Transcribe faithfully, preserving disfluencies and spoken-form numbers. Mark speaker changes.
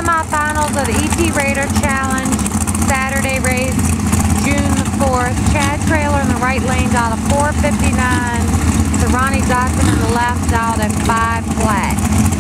Speaker 1: Semifinals of the E T Raider Challenge Saturday race, June the fourth. Chad Trailer in the right lane dialed a four fifty-nine. So Ronnie Dodson in the left dialed a five flat.